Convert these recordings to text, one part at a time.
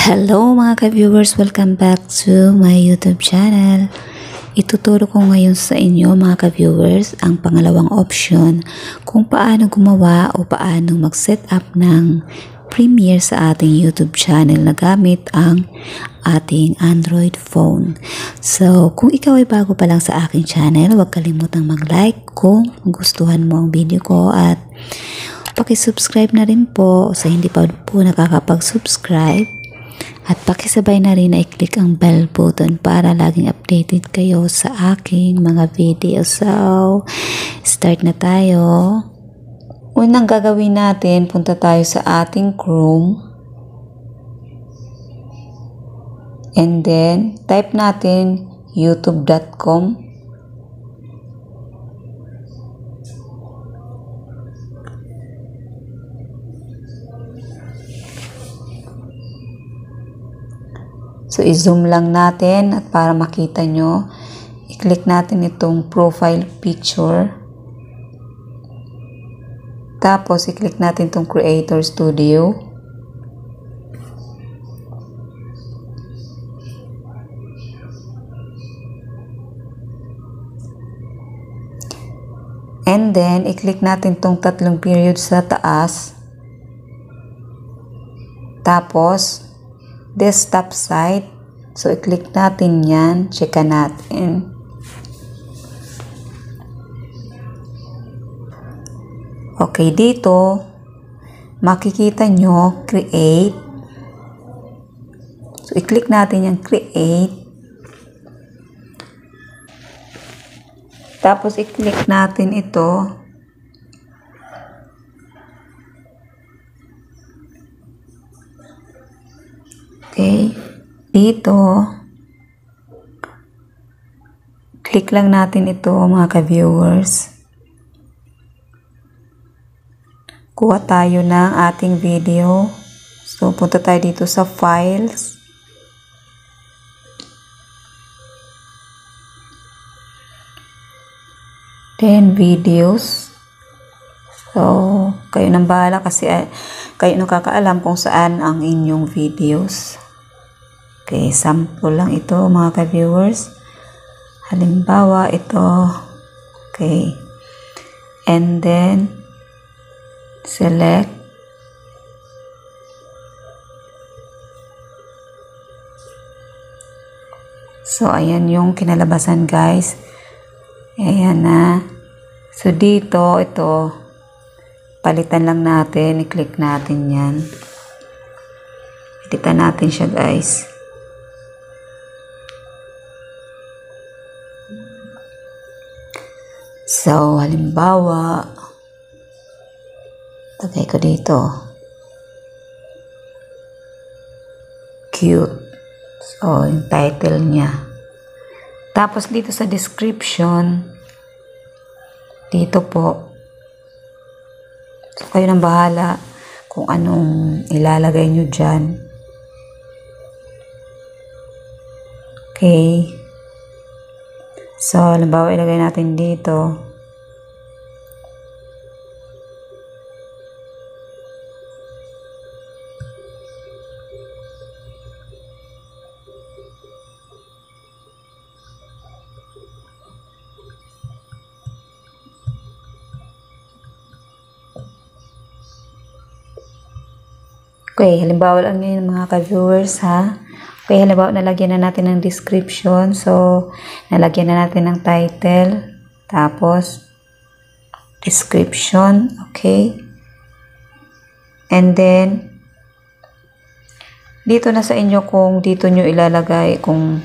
Hello mga ka-viewers! Welcome back to my YouTube channel. Ituturo ko ngayon sa inyo mga ka-viewers ang pangalawang option kung paano gumawa o paano mag-set up ng Premiere sa ating YouTube channel na gamit ang ating Android phone. So, kung ikaw ay bago pa lang sa aking channel, huwag kalimutang mag-like kung gustuhan mo ang video ko at paki-subscribe na rin po sa hindi pa po nakakapag-subscribe. At pakisabay na rin na i-click ang bell button para laging updated kayo sa aking mga video. So, start na tayo. Unang gagawin natin, punta tayo sa ating Chrome. And then, type natin youtube.com. So, i-zoom lang natin at para makita nyo, i-click natin itong profile picture. Tapos, i-click natin itong Creator Studio. And then, i-click natin itong tatlong period sa taas. Tapos, desktop site. So, i-click natin yan. Checka natin. Okay, dito, makikita nyo, create. So, i-click natin yung create. Tapos, i-click natin ito. Okay, dito, click lang natin ito mga ka-viewers. Kuha tayo ng ating video. So, punta tayo dito sa files. Then, videos. So, kayo nang bahala kasi kayo nakakaalam kung saan ang inyong videos. Okay, sample lang ito mga ka-viewers. Halimbawa, ito. Okay. And then, select. So, ayan yung kinalabasan guys. Ayan na. So, dito, ito. Palitan lang natin. I-click natin yan. Editan natin siya guys. So, halimbawa, tagay ko dito. Cute. So, yung title niya. Tapos, dito sa description, dito po. So, kayo nang bahala kung anong ilalagay nyo dyan. Okay. So, halimbawa, ilagay natin dito. Okay, halimbawa lang ngayon mga ka-viewers ha. Okay, halimbawa nalagyan na natin ng description. So, nalagyan na natin ng title. Tapos, description. Okay. And then, dito na sa inyo kung dito nyo ilalagay, kung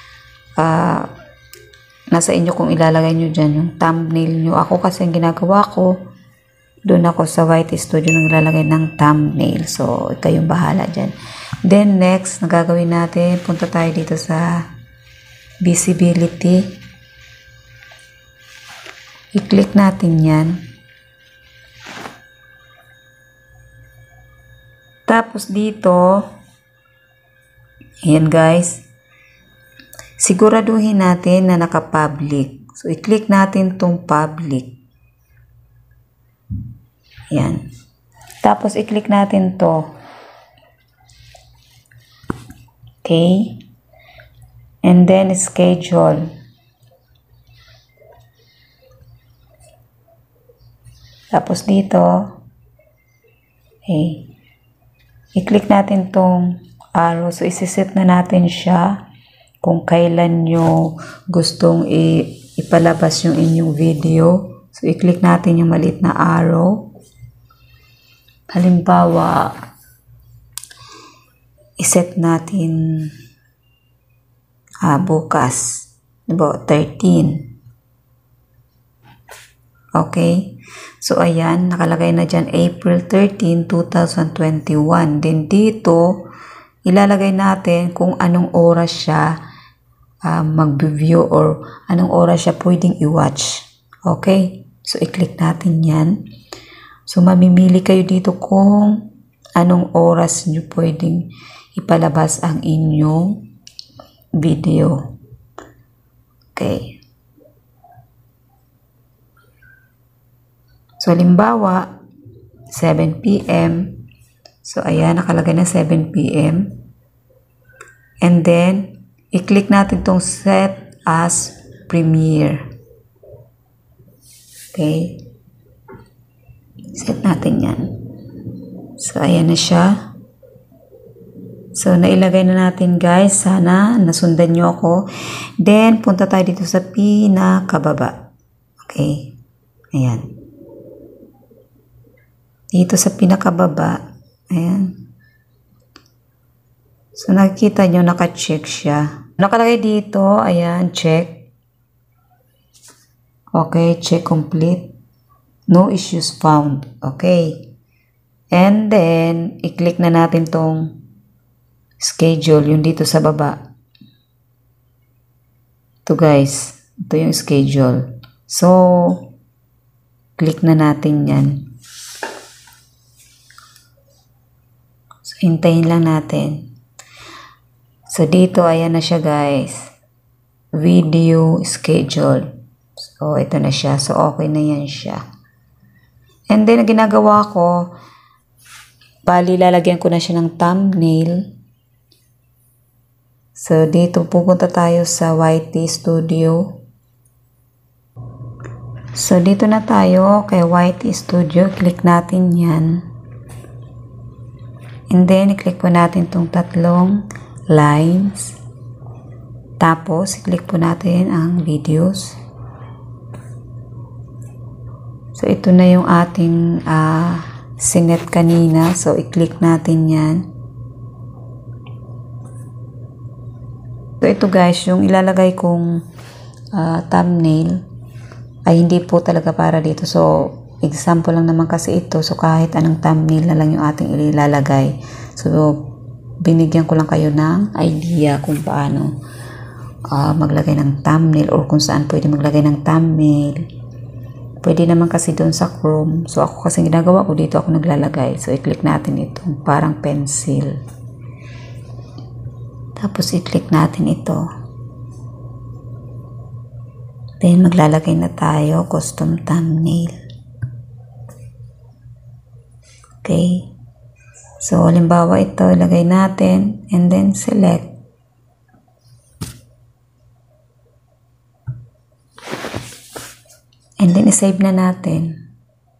nasa inyo kung ilalagay nyo dyan yung thumbnail nyo. Ako kasi ang ginagawa ko, doon ako sa White Studio nang ilalagay ng thumbnail. So, kayong bahala dyan. Then, next, nagagawin natin, punta tayo dito sa visibility. I-click natin yan. Tapos, dito, ayan guys, siguraduhin natin na naka-public. So, i-click natin tong public. Yan. Tapos, i-click natin to. Okay? And then schedule. Tapos dito, okay, i-click natin tong arrow. So, isi-set na natin siya kung kailan nyo gustong ipalabas yung inyong video. So, i-click natin yung maliit na arrow. Halimbawa, i-set natin bukas. About 13. Okay? So, ayan, nakalagay na dyan April 13, 2021. Then, dito, ilalagay natin kung anong oras siya mag-view or anong oras siya pwedeng i-watch. Okay? So, i-click natin yan. So, mamimili kayo dito kung anong oras nyo pwedeng ipalabas ang inyong video. Okay. So, halimbawa, 7 p.m. So, ayan, nakalagay na 7 p.m. And then, i-click natin itong set as premiere. Okay. Set natin yan. So, ayan na siya. So, nailagay na natin, guys. Sana nasundan nyo ako. Then, punta tayo dito sa pinakababa. Okay. Ayan. Dito sa pinakababa, ayan. So, nakikita nyo, naka-check siya. Nakalagay dito, ayan, check. Okay, check complete. No issues found. Okay. And then, i-click na natin tong schedule, yung dito sa baba. Ito, guys. Ito yung schedule. So, click na natin yan. Hintayin lang natin. So, dito, ayan na siya, guys. Video schedule. So, ito na siya. So, okay na yan siya. And then, ginagawa ko, bali, lalagyan ko na siya ng thumbnail. So, dito, pupunta tayo sa YT Studio. So, dito na tayo kay YT Studio. Click natin yan. And then, i-click po natin itong tatlong lines. Tapos, i-click po natin ang videos. So, ito na yung ating sinet kanina. So, i-click natin yan. So, ito guys, yung ilalagay kong thumbnail ay hindi po talaga para dito. So, example lang naman kasi ito. So, kahit anong thumbnail na lang yung ating ilalagay. So, binigyan ko lang kayo ng idea kung paano maglagay ng thumbnail or kung saan pwede maglagay ng thumbnail. Pwede naman kasi doon sa Chrome. So, ako kasi ginagawa ko dito ako naglalagay. So, i-click natin itong parang pencil. Tapos, i-click natin ito. Then, maglalagay na tayo custom thumbnail. Okay. So, halimbawa ito, ilagay natin and then select. And then, isave na natin.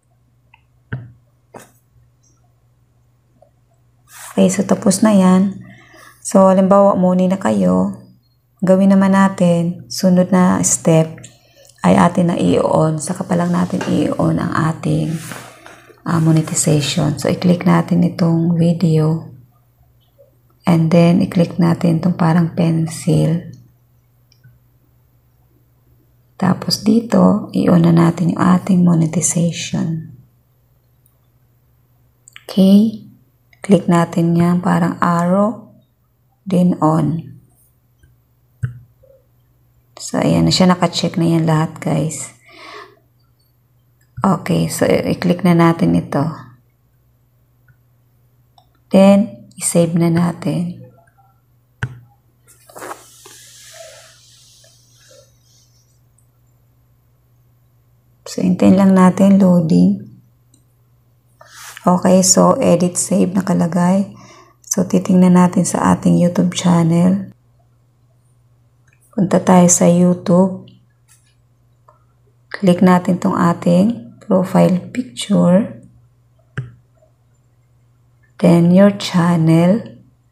Okay, so tapos na yan. So, halimbawa, muni na kayo. Gawin naman natin, sunod na step ay atin na i-on. Saka pa lang natin i-on ang ating monetization. So, i-click natin itong video. And then, i-click natin itong parang pencil. Tapos dito, i-on na natin yung ating monetization. Okay. Click natin yan, parang arrow. Then, on. So, ayan na siya. Naka-check na yan lahat, guys. Okay, so i-click na natin ito. Then, i-save na natin. So, hintayin lang natin loading. Okay, so edit save nakalagay. So, So, titingnan natin sa ating YouTube channel. Punta tayo sa YouTube. Click natin tong ating profile picture. Then, your channel.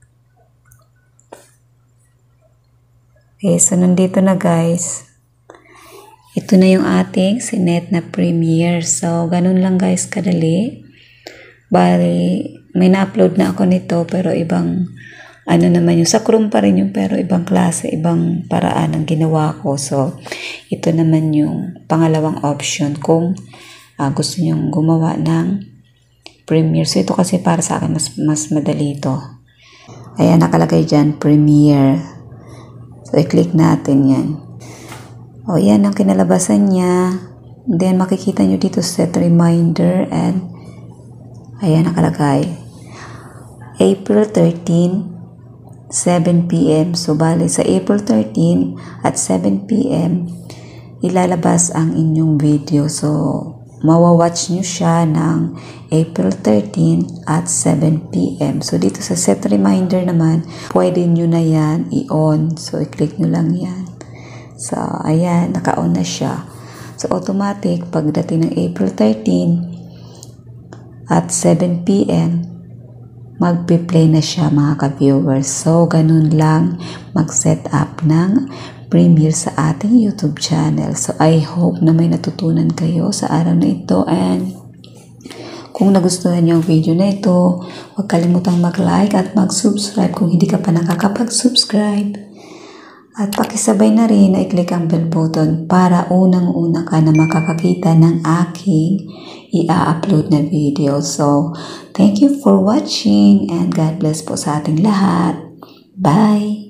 Okay, so nandito na guys. Ito na yung ating sinet na Premiere. So, ganun lang guys kadali. Bali, may na-upload na ako nito pero ibang, ano naman yung, sa Chrome pa rin yung pero ibang klase, ibang paraan ang ginawa ko. So, ito naman yung pangalawang option kung gusto nyong gumawa ng Premiere. So, ito kasi para sa akin mas madali ito. Ayan, nakalagay dyan, Premiere. So, i-click natin yan. O, yan ang kinalabasan niya. Then, makikita nyo dito set reminder and ayan, nakalagay. April 13, 7 p.m. So, bali sa April 13 at 7 p.m. ilalabas ang inyong video. So, mawawatch nyo siya ng April 13 at 7 p.m. So, dito sa set reminder naman, pwede nyo na yan i-on. So, i-click nyo lang yan. So, ayan, naka-on na siya. So, automatic, pagdating ng April 13 at 7 p.m., magpe-play na siya mga ka-viewers. So, ganun lang mag-set up ng Premiere sa ating YouTube channel. So, I hope na may natutunan kayo sa araw na ito. And kung nagustuhan niyo ang video na ito, huwag kalimutang mag-like at mag-subscribe kung hindi ka pa nakakapag-subscribe. At pakisabay na rin na i-click ang bell button para unang-una ka na makakakita ng aking i-upload na video. So, thank you for watching and God bless po sa ating lahat. Bye!